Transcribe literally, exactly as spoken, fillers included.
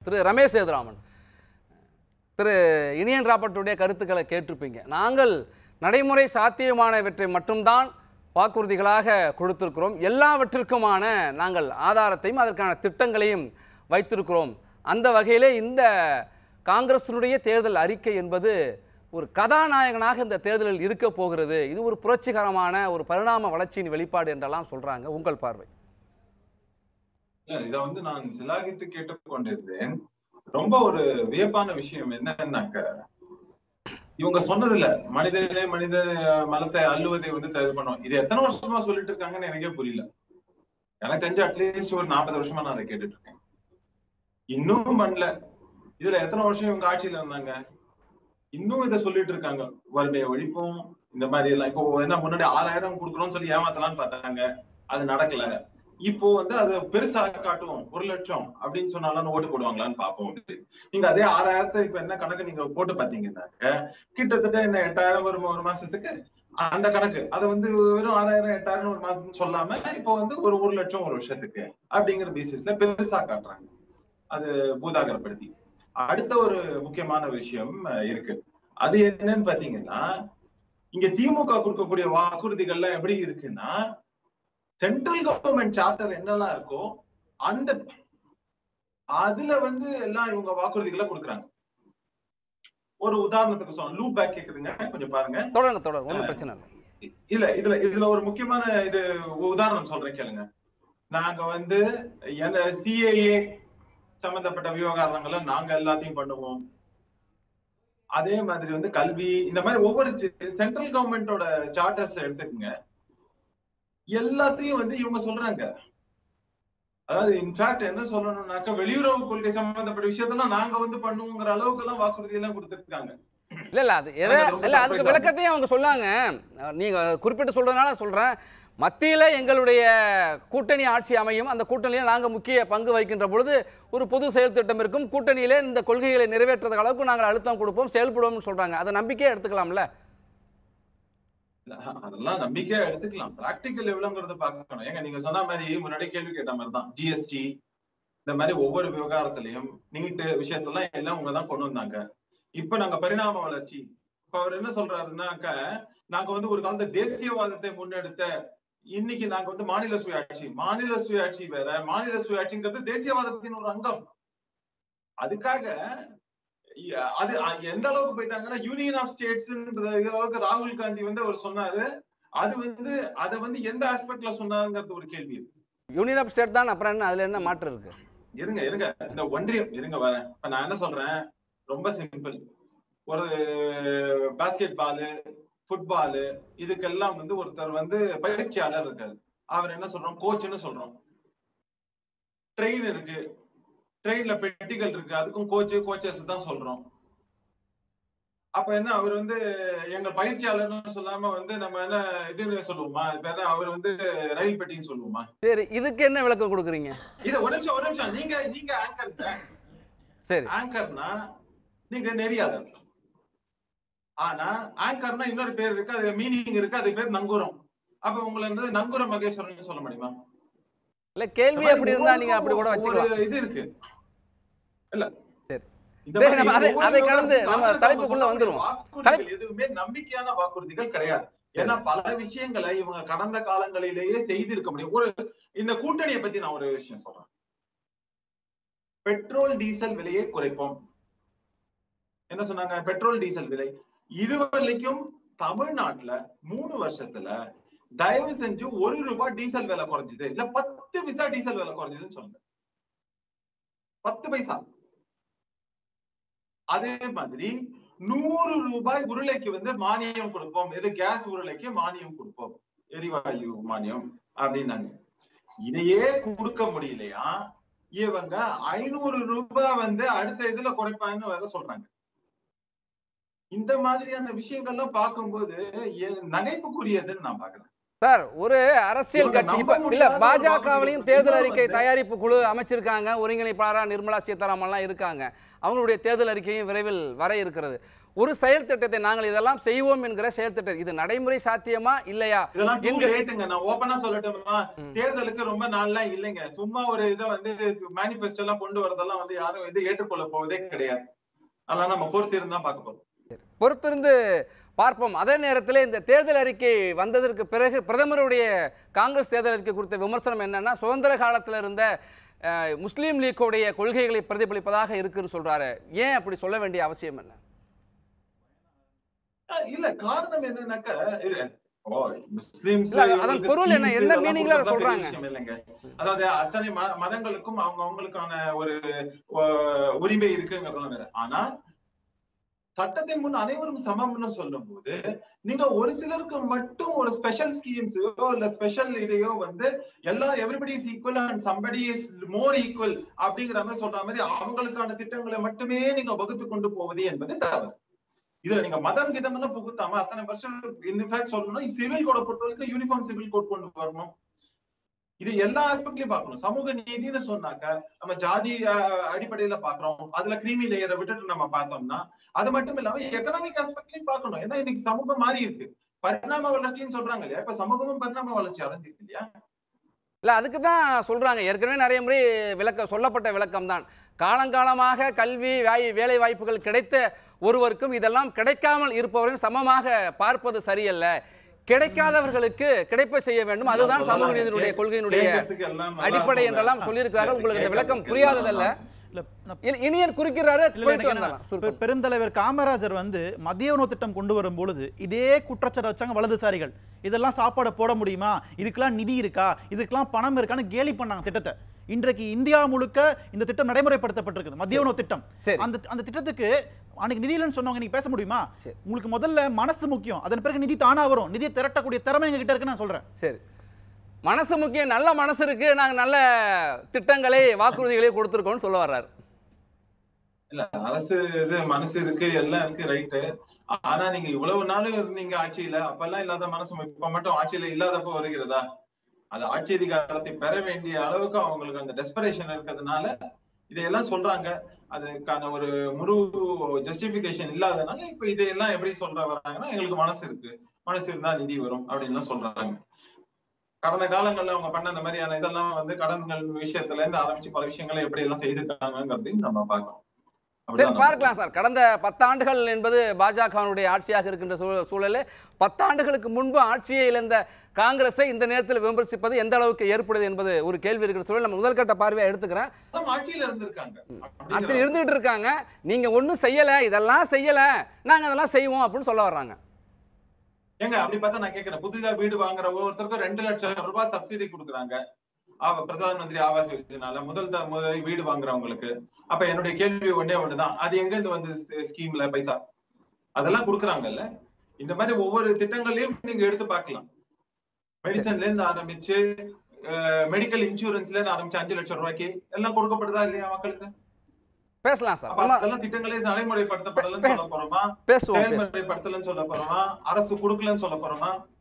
திரு ரமேஷ் சேதுராமன், திரு இனியன் ராபர்ட்டுடைய கருத்துக்களை கேட்டிருப்பீங்க. நாங்கள் நடைமுறை சாத்தியமானவற்றை மட்டும்தான் வாக்குறுதிகளாக கொடுத்திருக்கிறோம், எல்லாவற்றிற்குமான நாங்கள் ஆதாரத்தையும் அதற்கான திட்டங்களையும் வைத்திருக்கிறோம். அந்த வகையிலே இந்த காங்கிரசினுடைய தேர்தல் அறிக்கை என்பது ஒரு கதாநாயகனாக இந்த தேர்தலில் இருக்க போகிறது. இது ஒரு புரட்சிகரமான ஒரு பரிணாம வளர்ச்சியின் வெளிப்பாடு என்றெல்லாம் சொல்றாங்க. உங்கள் பார்வை? இதை வந்து நான் சிலாகித்து கேட்டுக்கொண்டிருந்தேன். ரொம்ப ஒரு வியப்பான விஷயம் என்னன்னாக்க, இவங்க சொன்னதுல மனிதனே மனித மலத்தை அள்ளுவதை வந்து இது பண்ணுவோம், இது எத்தனை வருஷமா சொல்லிட்டு இருக்காங்கன்னு எனக்கே புரியல. எனக்கு தெரிஞ்ச அட்லீஸ்ட் ஒரு நாற்பது வருஷமா நான் அதை கேட்டுட்டு இருக்கேன். இன்னும் பண்ணல. இதுல எத்தனை வருஷம் இவங்க ஆட்சியில இருந்தாங்க, இன்னும் இதை சொல்லிட்டு இருக்காங்க. வறுமையை ஒழிப்போம் இந்த மாதிரி எல்லாம். இப்போ என்ன முன்னாடி ஆறாயிரம் கொடுக்குறோம்னு சொல்லி ஏமாத்தலாம்னு பார்த்தாங்க, அது நடக்கல. இப்போ வந்து அதை பெருசா காட்டுவோம், ஒரு லட்சம் அப்படின்னு சொன்னாலும் ஓட்டு போடுவாங்களான்னு பார்ப்போம். நீங்க அதே ஆறாயிரத்தை இப்ப என்ன கணக்கு நீங்க போட்டு பாத்தீங்கன்னாக்க கிட்டத்தட்ட என்ன எட்டாயிரம் வரும் ஒரு மாசத்துக்கு. அந்த கணக்கு அதை வந்து வெறும் ஆறாயிரம் எட்டாயிரம் ஒரு மாசத்துக்கு சொல்லாம இப்போ வந்து ஒரு ஒரு லட்சம் ஒரு வருஷத்துக்கு அப்படிங்கிற பேசிஸ்ல பெருசா காட்டுறாங்க, அது பூதாகரப்படுத்தி. அடுத்த ஒரு முக்கியமான விஷயம் இருக்கு. அது என்னன்னு பாத்தீங்கன்னா, இங்க திமுக கொடுக்கக்கூடிய வாக்குறுதிகள்ல எப்படி இருக்குன்னா, சென்ட்ரல் கவர்மெண்ட் சார்ட்டர் என்னெல்லாம் இருக்கோ அந்த அதுல வந்து எல்லாம் இவங்க வாக்குறுதிகளை கொடுக்குறாங்க. ஒரு உதாரணத்துக்கு சொன்ன லூப் பேக் கேக்குதுங்க, கொஞ்சம் பாருங்க. தொடருங்க தொடருங்க, ஒன்றும் பிரச்சனை இல்லை. இல்ல இதுல இதுல ஒரு முக்கியமான இது உதாரணம் சொல்றேன் கேளுங்க. நாங்க வந்து சிஏஏ சம்பந்தப்பட்ட விவகாரங்களை நாங்க எல்லாத்தையும் பண்ணுவோம். அதே மாதிரி வந்து கல்வி, இந்த மாதிரி ஒவ்வொரு சென்ட்ரல் கவர்மெண்டோட சார்ட்டர்ஸ் எடுத்துக்கங்க, எல்லாத்தையும் வந்து இவங்க சொல்றாங்க. அதாவது இன்ஃபேக்ட் என்ன சொல்லணும்னாக்க, வெளியுறவு கொள்கை சம்பந்தப்பட்ட விஷயத்தெல்லாம் நாங்க வந்து பண்ணுவோங்கிற அளவுக்கு எல்லாம் வாக்குறுதி எல்லாம் கொடுத்துருக்காங்க. இல்ல இல்ல அது எதை இல்ல அதுக்கு விளக்கத்தையும் அவங்க சொன்னாங்க. நீங்க குறிப்பிட்டு சொல்றதுனால சொல்றேன். மத்தியில எங்களுடைய கூட்டணி ஆட்சி அமையும், அந்த கூட்டணியில நாங்க முக்கிய பங்கு வகிக்கின்ற பொழுது ஒரு பொது செயல் திட்டம் இருக்கும், கூட்டணியிலே இந்த கொள்கைகளை நிறைவேற்றுற அளவுக்கு நாங்கள் அழுத்தம் கொடுப்போம், செயல்படுவோம்னு சொல்றாங்க. அதை நம்பிக்கையா எடுத்துக்கலாம்ல? அதெல்லாம் நம்பிக்கையா எடுத்துக்கலாம். பிராக்டிக்கல் எவ்வளவுங்கிறத பாக்கணும். ஏங்க நீங்க சொன்ன மாதிரி முன்னாடி கேள்வி கேட்ட மாதிரிதான் ஜிஎஸ்டி இந்த மாதிரி ஒவ்வொரு விவகாரத்திலையும் நீட்டு விஷயத்தெல்லாம் எல்லாம் உங்கதான் கொண்டு வந்தாங்க. இப்ப நாங்க பரிணாம வளர்ச்சி, இப்ப அவர் என்ன சொல்றாருன்னாக்க, நாங்க வந்து ஒரு காலத்துல தேசியவாதத்தை முன்னெடுத்த, இன்னைக்கு நாங்க வந்து மாநில சுயாட்சி. மாநில சுயாட்சி வேற, மாநில சுயாட்சிங்கிறது தேசியவாதத்தின் ஒரு அங்கம். அதுக்காக அது எந்த அளவுக்கு போயிட்டாங்கன்னா, யூனியன் ஆஃப் ஸ்டேட்ஸ் அளவுக்கு ராகுல் காந்தி வந்து அவர் சொன்னாரு. அது வந்து அதை வந்து எந்த ஆஸ்பெக்ட்ல சொன்னாருங்கிறது ஒரு கேள்வி இருக்கு. யூனியன் ஆஃப் ஸ்டேட் தான், அப்புறம் என்ன அதுல என்ன மாற்றம் இருக்கு? இருங்க இருங்க இந்த ஒன்றியம் இருங்க வரேன். இப்ப நான் என்ன சொல்றேன், ரொம்ப சிம்பிள். ஒரு பாஸ்கெட் பாலு, ஃபுட்பாலு, இதுக்கெல்லாம் வந்து ஒருத்தர் வந்து பயிற்சியாளர் இருக்காரு. அவர் என்ன சொல்றோம், கோச்னு சொல்றோம். ட்ரெயின் இருக்கு, ட்ரெயின்ல பெட்டிகள் இருக்கு, அதுக்கும் கோச் கோச்சஸ் தான் சொல்றோம். அப்ப என்ன அவர் வந்து எங்க பயிற்சியாளர்னு சொல்லாம வந்து நம்ம என்ன இதுன்னு சொல்லுவோமா? அவர் வந்து ரயில் பெட்டின்னு சொல்லுவோமா? சரி, இதுக்கு என்ன விளக்கம் கொடுக்குறீங்க? இத ஒரு நிமிஷம் ஒரு நிமிஷம் நீங்க நீங்க ஆங்கர்ங்க. சரி, ஆங்கர்னா நீங்க நெறியாளர். ஆனா ஆங்கர்னா இன்னொரு பேர் இருக்கு, அது மீனிங் இருக்கு, அது பேர் நங்கூரம். அப்ப உங்களை வந்து நங்கூரம் மகேஸ்வரன் சொல்ல முடியுமா? இல்ல, கேள்வி அப்படி இருந்தா நீங்க அப்படி கூட வச்சுக்கலாம். இது இருக்கு இல்ல. சரி, அதை கடந்து நம்ம தலைப்புக்குள்ள வந்துருவோம். எதுவுமே நம்பிக்கையான வாக்குறுதிகள் கிடையாது. ஏன்னா பல விஷயங்களை இவங்க கடந்த காலங்களிலேயே செய்திருக்க முடியும். ஒரு இந்த கூட்டணியை பத்தி நான் ஒரு விஷயம் சொல்றேன். பெட்ரோல் டீசல் விலையை குறைப்போம் என்ன சொன்னாங்க? பெட்ரோல் டீசல் விலை இதுவரைக்கும் தமிழ்நாட்டுல மூணு வருஷத்துல தயவு செஞ்சு ஒரு ரூபாய் டீசல் விலை குறைஞ்சது இல்ல பத்து பைசா டீசல் விலை குறைஞ்சதுன்னு சொல்லுங்க. பத்து பைசா. அதே மாதிரி நூறு ரூபாய் உருளைக்கு வந்து மானியம் கொடுப்போம். எது கேஸ் உருளைக்கு மானியம் கொடுப்போம், எரிவாயு மானியம் அப்படின்னாங்க. இதையே கொடுக்க முடியலையா இவங்க ஐநூறு ரூபாய் வந்து அடுத்த இதுல குறைப்பாங்கன்னு வேற சொல்றாங்க. இந்த மாதிரியான விஷயங்கள்லாம் பார்க்கும்போது நகைப்புக்குரியதுன்னு நான் பாக்குறேன். சார் ஒரு அரசியல் கட்சி இப்ப இல்ல பாஜகவிலையும் தேர்தல் அறிக்கை தயாரிப்பு குழு அமைச்சிருக்காங்க, ஒருங்கிணைப்பாளராக நிர்மலா சீதாராமன்லாம் இருக்காங்க, அவங்களுடைய தேர்தல் அறிக்கையும் விரைவில் வர இருக்கிறது. ஒரு செயல் திட்டத்தை நாங்கள் இதெல்லாம் செய்வோம் என்கிற செயல் திட்டம் இது நடைமுறை சாத்தியமா இல்லையா? நான் ஓபனா சொல்லட்டுமா, தேர்தலுக்கு ரொம்ப நாள்லாம் இல்லைங்க. சும்மா ஒரு இதை வந்து மேனிபெஸ்டோ எல்லாம் கொண்டு வரதெல்லாம் வந்து யாரும் இது ஏற்றுக்கொள்ள போவதே கிடையாது. அதெல்லாம் நம்ம பொறுத்திருந்து தான் பார்க்க போறோம். பொறுத்திருந்து பார்ப்போம். அதே நேரத்தில் இந்த தேர்தல் அறிக்கை வந்ததற்கு பிறகு பிரதமருடைய காங்கிரஸ் தேர்தல் அறிக்கை குறித்த விமர்சனம் என்னன்னா, சுதந்திர காலத்தில் இருந்த முஸ்லீம் லீக்குடைய கொள்கைகளை பிரதிபலிப்பதாக இருக்குன்னு சொல்றாரு. ஏன் அப்படி சொல்ல வேண்டிய அவசியம் என்ன? இல்ல காரணம் என்னன்னாக்கா, முஸ்லிம்ஸ் அதன் பொருள் என்ன, என்ன மீனிங்ல சொல்றாங்க இல்லைங்க. அதாவது அத்தனை மதங்களுக்கும் அவங்க அவங்களுக்கான ஒரு உரிமை இருக்குங்கிறதுலாம் வேற. ஆனா சட்டத்தின் முன் அனைவரும் சமம்னு சொல்லும் போது நீங்க ஒரு சிலருக்கு மட்டும் ஒரு ஸ்பெஷல் ஸ்கீம்ஸோ இல்ல ஸ்பெஷல் இதையோ வந்து எல்லா everybody is equal and somebody is more equal அப்படிங்கிற மாதிரி சொல்ற மாதிரி அவங்களுக்கான திட்டங்களை மட்டுமே நீங்க வகுத்து கொண்டு போவது என்பது தவறு. இதுல நீங்க மதம் கிதம்னு புகுத்தாம அத்தனை வருஷம் இன்ஃபேக்ட் சொல்லணும்னா சிவில் கோடை பொறுத்த வரைக்கும் யூனிஃபார்ம் சிவில் கோட் கொண்டு வரணும். இது எல்லா ஆஸ்பெக்ட்லயும் பார்க்கணும். சமூக நீதினு சொன்னாக்க நம்ம ஜாதி அடிப்படையில பாக்குறோம், அதுல கிரீமி லேயரை விட்டுட்டு நம்ம பார்த்தோம்னா அது மட்டும் இல்லாம எக்கனாமிக் ஆஸ்பெக்ட்லயும் பார்க்கணும். ஏன்னா இன்னைக்கு சமூகம் மாறி இருக்கு, பரிணாம வளர்ச்சின்னு சொல்றாங்க இல்லையா, இப்ப சமூகமும் பரிணாம வளர்ச்சி அடைஞ்சிருக்கு இல்லையா. இல்ல அதுக்கு தான் சொல்றாங்க, ஏற்கனவே நிறைய முறை விளக்க சொல்லப்பட்ட விளக்கம் தான். காலங்காலமாக கல்வி வேலை வாய்ப்புகள் கிடைத்த ஒருவருக்கும் இதெல்லாம் கிடைக்காமல் இருப்பவரையும் சமமாக பார்ப்பது சரியல்ல, கிடைக்காதவர்களுக்கு கிடைப்பை செய்ய வேண்டும், அதுதான் சமூக நீதியினுடைய கொள்கையினுடைய அடிப்படை என்றெல்லாம் சொல்லியிருக்கிறார்கள். உங்களுக்கு இந்த விளக்கம் புரியாததல்ல. இனியன் குறிக்கிறாரு. பெருந்தலைவர் காமராஜர் வந்து மதிய உணவு திட்டம் கொண்டு வரும் பொழுது இதே குற்றச்சாட்டு வச்சாங்க வலதுசாரிகள், இதெல்லாம் சாப்பாடு போட முடியுமா, இதுக்கெல்லாம் நிதி இருக்கா, இதுக்கெல்லாம் பணம் இருக்கான்னு கேலி பண்ணாங்க திட்டத்தை. இன்றைக்கு இந்தியா முழுக்க இந்த திட்டம் நடைமுறைப்படுத்தப்பட்டிருக்கு, மதிய உணவு திட்டம். அந்த அந்த திட்டத்துக்கு அன்னைக்கு நிதி இல்லைன்னு சொன்னவங்க நீங்க பேச முடியுமா? உங்களுக்கு முதல்ல மனசு முக்கியம், அதன் பிறகு நிதி தானா வரும். நிதியை திரட்டக்கூடிய திறமை எங்க கிட்ட இருக்கு நான் சொல்றேன். சரி, மனசு முக்கியம், நல்ல மனசு இருக்கு, நாங்க நல்ல திட்டங்களை வாக்குறுதிகளை கொடுத்திருக்கோம்னு சொல்ல வர்றாரு. இல்ல அரசு இது மனசு இருக்கு எல்லாம் இருக்கு ரைட்டு. ஆனா நீங்க இவ்வளவு நாளும் இருந்தீங்க ஆட்சியில, அப்பெல்லாம் இல்லாத மனசு இப்ப மட்டும் ஆட்சியில இல்லாதப்ப வருகிறதா? அது ஆட்சி அதிகாரத்தை பெற வேண்டிய அளவுக்கு அவங்களுக்கு அந்த டெஸ்பரேஷன் இருக்கிறதுனால இதையெல்லாம் சொல்றாங்க. அதுக்கான ஒரு முழு ஜஸ்டிபிகேஷன் இல்லாதனால இப்ப இதையெல்லாம் எப்படி சொல்ற வர்றாங்கன்னா, எங்களுக்கு மனசு இருக்கு, மனசு இருந்தா நிதி வரும் அப்படின்னு சொல்றாங்க. கடந்த காலங்கள்ல அவங்க பண்ண அந்த மாதிரியான இதெல்லாம் வந்து கடன்கள் விஷயத்துல இருந்து ஆரம்பிச்சு பல விஷயங்களை எப்படி எல்லாம் செய்திருக்காங்கிறதையும் நம்ம பார்க்கணும். பார்க்கலாம் சார். கடந்த பத்தாண்டுகள் என்பது பாஜகவினுடைய ஆட்சியாக இருக்கின்ற சூழலில் பத்தாண்டுகளுக்கு முன்பு ஆட்சியை இழந்த காங்கிரஸை இந்த நேரத்தில் விமர்சிப்பது எந்த அளவுக்கு ஏற்படுது என்பது ஒரு கேள்வி இருக்கிற சூழல் நம்ம முதல்கட்ட பார்வையா எடுத்துக்கிறேன். ஆட்சியில் இருந்திருக்காங்க, ஆட்சியில் இருந்துகிட்டு இருக்காங்க, நீங்க ஒன்னும் செய்யல, இதெல்லாம் செய்யல, நாங்க அதெல்லாம் செய்வோம் அப்படின்னு சொல்ல வர்றாங்க. ஏங்க அப்படி பார்த்தா நான் கேட்கிறேன், புதிதா வீடு வாங்குற ஒருத்தருக்கு ரெண்டு லட்சம் ரூபாய் சப்சிடி கொடுக்குறாங்க பிரதான் மந்திரி ஆவாஸ் யோஜனால முதல் முதல் வீடு வாங்குறவங்களுக்கு. அப்ப என்னுடைய கேள்வி ஒன்னே ஒண்ணுதான், அது எங்க இருந்து வந்து ஸ்கீம்ல பைசா அதெல்லாம் கொடுக்குறாங்கல்ல. இந்த மாதிரி ஒவ்வொரு திட்டங்களையும் நீங்க எடுத்து பார்க்கலாம். மெடிசன்ல இருந்து ஆரம்பிச்சு மெடிக்கல் இன்சூரன்ஸ்ல இருந்து ஆரம்பிச்சு அஞ்சு லட்சம் ரூபாய்க்கு எல்லாம் கொடுக்கப்படுதா இல்லையா மக்களுக்கு? பேசலாம் சார். அதெல்லாம் திட்டங்களே நடைமுறைப்படுத்தப்படலன்னு சொல்ல போறோமா, செயல்முறைப்படுத்தலன்னு சொல்ல போறோமா, அரசு கொடுக்கலன்னு சொல்ல போறோமா?